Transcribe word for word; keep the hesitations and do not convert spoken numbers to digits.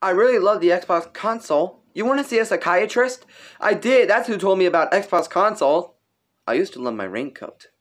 I really love the Xbox console. You want to see a psychiatrist? I did. That's who told me about Xbox console. I used to love my raincoat.